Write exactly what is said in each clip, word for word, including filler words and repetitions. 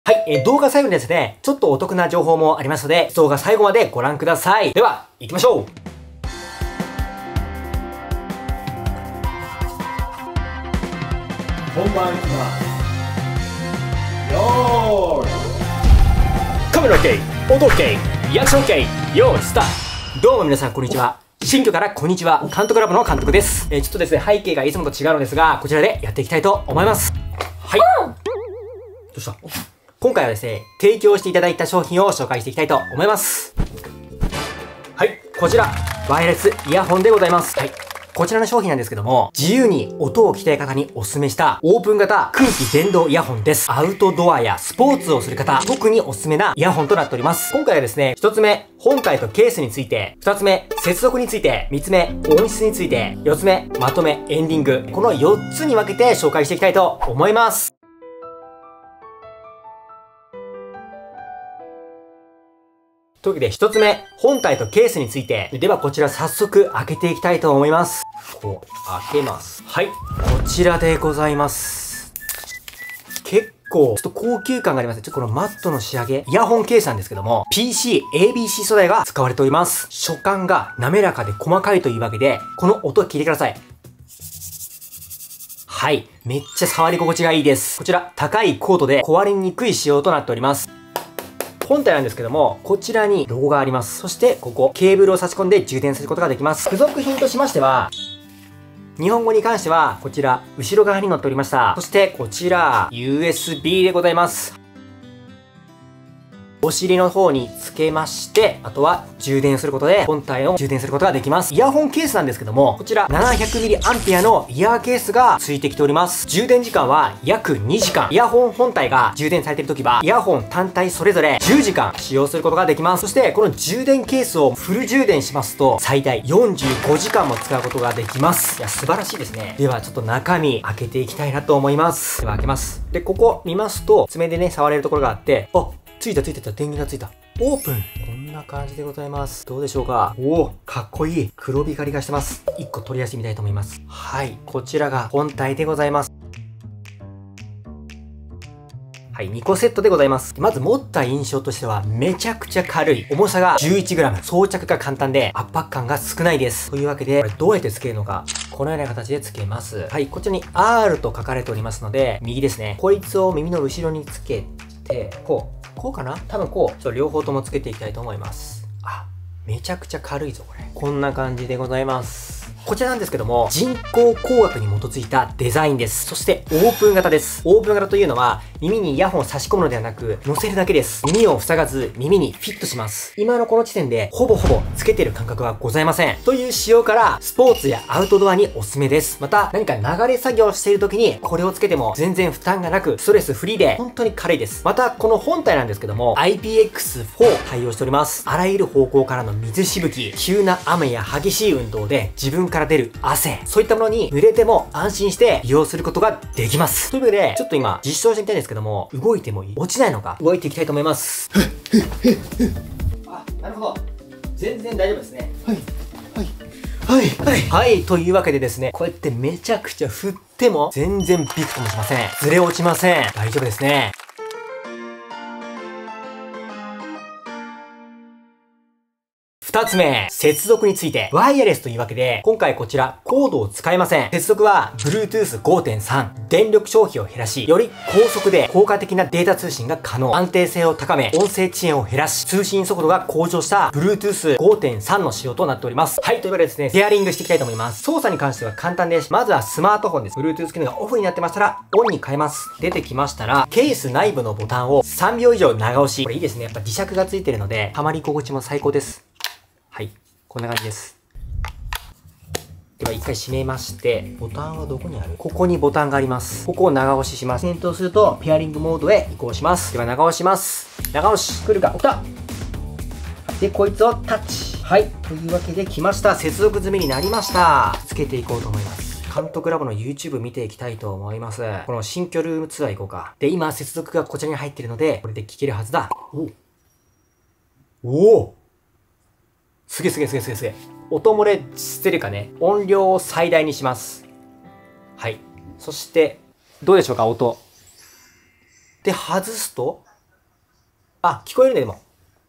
はい、えー、動画最後にですね、ちょっとお得な情報もありますので、動画最後までご覧ください。では、行きましょう。 本番いきます。よーい。 カメラ OK、音 OK、リアクション OK、よーい、スタート。どうも皆さん、こんにちは。新居からこんにちは。監督ラボの監督です。えー、ちょっとですね、背景がいつもと違うのですが、こちらでやっていきたいと思います。はい。どうした？今回はですね、提供していただいた商品を紹介していきたいと思います。はい、こちら、ワイヤレスイヤホンでございます。はい。こちらの商品なんですけども、自由に音を聞きたい方にお勧めしたオープン型空気電動イヤホンです。アウトドアやスポーツをする方、特におすすめなイヤホンとなっております。今回はですね、一つ目、本体とケースについて、二つ目、接続について、三つ目、音質について、四つ目、まとめ、エンディング。このよっつに分けて紹介していきたいと思います。というわけで一つ目、本体とケースについて。ではこちら早速開けていきたいと思います。こう、開けます。はい。こちらでございます。結構、ちょっと高級感があります。ちょっとこのマットの仕上げ、イヤホンケースなんですけども、ピーシー、エービーシー 素材が使われております。触感が滑らかで細かいというわけで、この音聞いてください。はい。めっちゃ触り心地がいいです。こちら、高いコードで壊れにくい仕様となっております。本体なんですけども、こちらにロゴがあります。そして、ここ、ケーブルを差し込んで充電することができます。付属品としましては、日本語に関しては、こちら、後ろ側に載っておりました。そして、こちら、ユーエスビー でございます。お尻の方につけまして、あとは充電することで、本体を充電することができます。イヤホンケースなんですけども、こちら ななひゃくミリアンペア のイヤーケースが付いてきております。充電時間は約にじかん。イヤホン本体が充電されているときは、イヤホン単体それぞれじゅうじかん使用することができます。そして、この充電ケースをフル充電しますと、最大よんじゅうごじかんも使うことができます。いや、素晴らしいですね。では、ちょっと中身開けていきたいなと思います。では、開けます。で、ここ見ますと、爪でね、触れるところがあって、あ、ついたついたついた、電源がついた。オープン。こんな感じでございます。どうでしょうか？おお、かっこいい。黒光りがしてます。いっこ取り出してみたいと思います。はい。こちらが本体でございます。はい、にこセットでございます。まず持った印象としてはめちゃくちゃ軽い。重さが じゅういちグラム。装着が簡単で圧迫感が少ないです。というわけで、これどうやって付けるのか。このような形で付けます。はい、こちらに アール と書かれておりますので、右ですね。こいつを耳の後ろにつけて、こう。こうかな？多分こう。ちょっと両方ともつけていきたいと思います。あ、めちゃくちゃ軽いぞ、これ。こんな感じでございます。こちらなんですけども、人工工学に基づいたデザインです。そして、オープン型です。オープン型というのは、耳にイヤホンを差し込むのではなく、乗せるだけです。耳を塞がず、耳にフィットします。今のこの時点で、ほぼほぼつけてる感覚はございません。という仕様から、スポーツやアウトドアにおすすめです。また、何か流れ作業をしている時に、これをつけても全然負担がなく、ストレスフリーで、本当に軽いです。また、この本体なんですけども、アイピーエックスフォー 対応しております。あらゆる方向からの水しぶき、急な雨や激しい運動で、自分から出る汗、そういったものに濡れても安心して利用することができます。というわけで、ちょっと今実証してみたいんですけども、動いてもいい？落ちないのか動いていきたいと思います。あ、なるほど。全然大丈夫ですね。 はい。はい。 はい。はい。はい。というわけでですね、こうやってめちゃくちゃ振っても全然ビクともしません。ずれ落ちません。大丈夫ですね。二つ目、接続について。ワイヤレスというわけで、今回こちら、コードを使いません。接続は、ブルートゥースごてんさん。電力消費を減らし、より高速で効果的なデータ通信が可能。安定性を高め、音声遅延を減らし、通信速度が向上した、ブルートゥースごてんさん の仕様となっております。はい、というわけでですね、ペアリングしていきたいと思います。操作に関しては簡単です。まずはスマートフォンです。Bluetooth 機能がオフになってましたら、オンに変えます。出てきましたら、ケース内部のボタンをさんびょう以上長押し。これいいですね。やっぱ磁石がついてるので、はまり心地も最高です。はい。こんな感じです。では一回閉めまして、ボタンはどこにある？ここにボタンがあります。ここを長押しします。点灯すると、ペアリングモードへ移行します。では長押します。長押し、来るか？来た！で、こいつをタッチ。はい。というわけで来ました。接続済みになりました。つけていこうと思います。監督ラボの YouTube 見ていきたいと思います。この新居ルームツアー行こうか。で、今接続がこちらに入っているので、これで聞けるはずだ。おおおすげえすげえすげえすげえすげえ。音漏れしてるかね。音量を最大にします。はい。そして、どうでしょうか、音。で、外すと、 あ、聞こえるね、でも。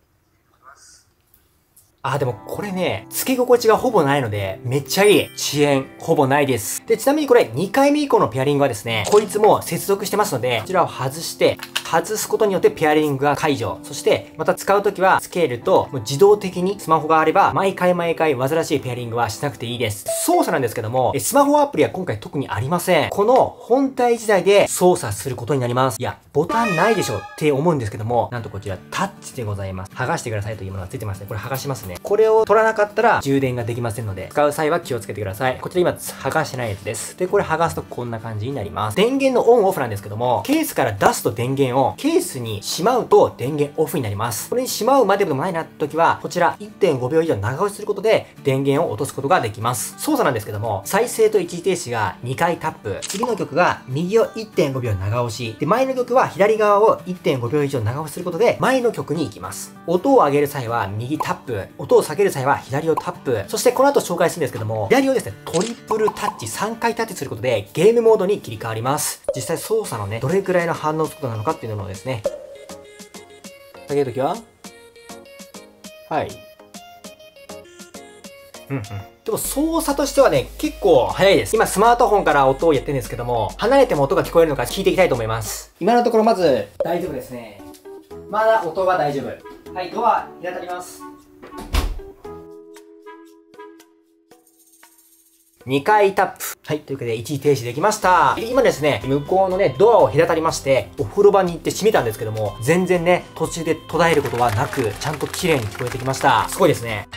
あ、でもこれね、付け心地がほぼないので、めっちゃいい。遅延、ほぼないです。で、ちなみにこれ、にかいめ以降のペアリングはですね、こいつも接続してますので、こちらを外して、外すことによってペアリングが解除。そして、また使うときは、つけると、もう自動的にスマホがあれば、毎回毎回煩わしいペアリングはしなくていいです。操作なんですけども、スマホアプリは今回特にありません。この本体自体で操作することになります。いや、ボタンないでしょって思うんですけども、なんとこちらタッチでございます。剥がしてくださいというものがついてますね。これ剥がしますね。これを取らなかったら充電ができませんので、使う際は気をつけてください。こちら今剥がしてないやつです。で、これ剥がすとこんな感じになります。電源のオンオフなんですけども、ケースから出すと電源を、ケースにしまうと電源オフになります。これにしまうまでの前になった時は、こちら いってんごびょう以上長押しすることで電源を落とすことができます。操作なんですけども、再生と一時停止がにかいタップ、次の曲が右を いってんごびょう長押し、で、前の曲は左側を いってんごびょう以上長押しすることで前の曲に行きます。音を上げる際は右タップ、音を下げる際は左をタップ、そしてこの後紹介するんですけども、左をですね、トリプルタッチ、さんかいタッチすることでゲームモードに切り替わります。実際操作のね、どれくらいの反応速度なのかっていうのをですね、下げるときははい。うんうん。でも操作としてはね、結構早いです。今スマートフォンから音をやってるんですけども、離れても音が聞こえるのか聞いていきたいと思います。今のところまず、大丈夫ですね。まだ音は大丈夫。はい、ドア、開たります。にかいタップ。はい。というわけで、一時停止できました。今ですね、向こうのね、ドアを隔たりまして、お風呂場に行って閉めたんですけども、全然ね、途中で途絶えることはなく、ちゃんと綺麗に聞こえてきました。すごいですね。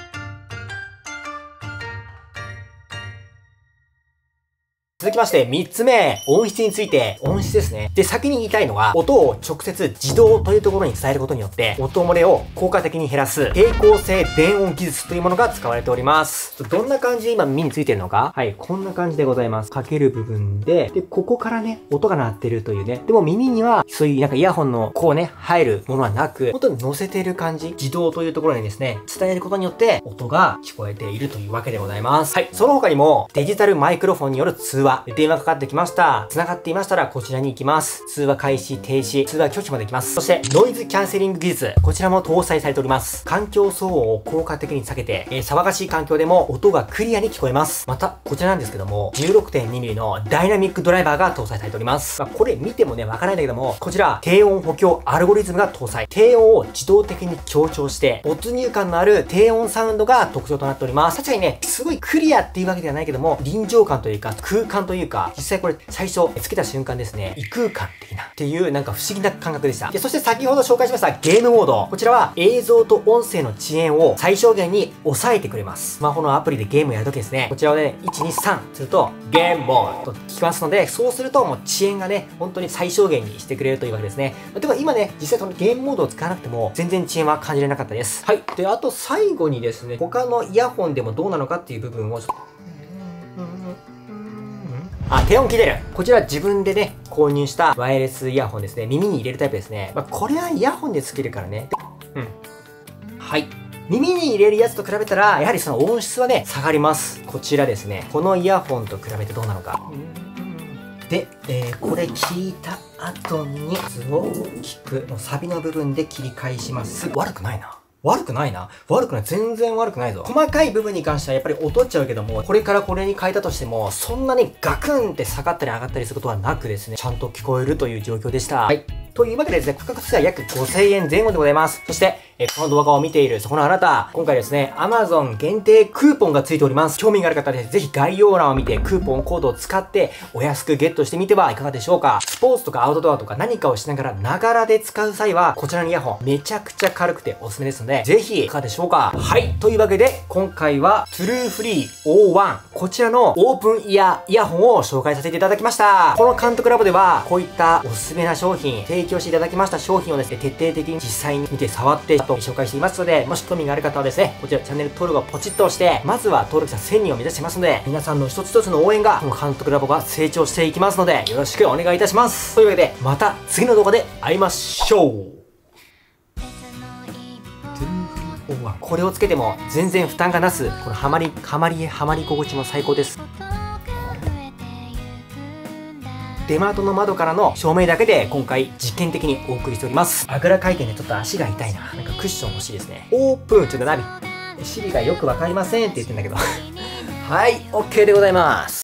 続きまして、みっつめ、音質について、音質ですね。で、先に言いたいのは、音を直接自動というところに伝えることによって、音漏れを効果的に減らす、平行性電音技術というものが使われております。どんな感じで今耳についてるのか？はい、こんな感じでございます。かける部分で、で、ここからね、音が鳴ってるというね。でも耳には、そういうなんかイヤホンのこうね、入るものはなく、本当に乗せている感じ、自動というところにですね、伝えることによって、音が聞こえているというわけでございます。はい、その他にも、デジタルマイクロフォンによる通話、電話かかってきました。繋がっていましたらこちらに行きます。通話開始、停止、通話拒否もできます。そして、ノイズキャンセリング技術。こちらも搭載されております。環境騒音を効果的に避けて、えー、騒がしい環境でも音がクリアに聞こえます。また、こちらなんですけども、じゅうろくてんにミリ のダイナミックドライバーが搭載されております。まあ、これ見てもね、わからないんだけども、こちら、低音補強アルゴリズムが搭載。低音を自動的に強調して、没入感のある低音サウンドが特徴となっております。確かにね、すごいクリアっていうわけではないけども、臨場感というか、空間というか、実際これ、最初、つけた瞬間ですね、異空間的な、っていう、なんか不思議な感覚でした。で、そして先ほど紹介しましたゲームモード。こちらは映像と音声の遅延を最小限に抑えてくれます。スマホのアプリでゲームをやるときですね、こちらをね、いち、に、さんすると、ゲームモードと聞きますので、そうするともう遅延がね、本当に最小限にしてくれるというわけですね。てか今ね、実際そのゲームモードを使わなくても、全然遅延は感じられなかったです。はい。で、あと最後にですね、他のイヤホンでもどうなのかっていう部分をちょっと、あ、低音聞いてる。こちら自分でね、購入したワイヤレスイヤホンですね。耳に入れるタイプですね。まあ、これはイヤホンでつけるからね。うん。はい。耳に入れるやつと比べたら、やはりその音質はね、下がります。こちらですね。このイヤホンと比べてどうなのか。で、えー、これ聞いた後に、図を聞く。のサビの部分で切り返します。悪くないな。悪くないな。悪くない。全然悪くないぞ。細かい部分に関してはやっぱり劣っちゃうけども、これからこれに変えたとしても、そんなにガクンって下がったり上がったりすることはなくですね、ちゃんと聞こえるという状況でした。はい。というわけでですね、価格としては約ごせんえんぜん後でございます。そして、えこの動画を見ているそこのあなた、今回ですね、Amazon 限定クーポンがついております。興味がある方でぜひ概要欄を見てクーポンコードを使ってお安くゲットしてみてはいかがでしょうか。スポーツとかアウトドアとか何かをしながらながらで使う際は、こちらのイヤホンめちゃくちゃ軽くておすすめですので、ぜひいかがでしょうか。はい。というわけで、今回は TrueFree オーワン こちらのオープンイヤーイヤホンを紹介させていただきました。この監督ラボでは、こういったおすすめな商品、提供していただきました商品をですね、徹底的に実際に見て触ってと紹介していますので、もし興味がある方はですね、こちらチャンネル登録をポチッと押して、まずは登録者せんにんを目指してますので、皆さんの一つ一つの応援が、この監督ラボが成長していきますので、よろしくお願いいたします。というわけで、また次の動画で会いましょう。これをつけても全然負担がなす、このハマり、ハマり、ハマり心地も最高です。 出窓の窓からの照明だけで今回実験的にお送りしております。あぐら回転でちょっと足が痛いな。なんかクッション欲しいですね。オープン。ちょっとナビ。シリがよくわかりませんって言ってんだけど。はい、OK でございます。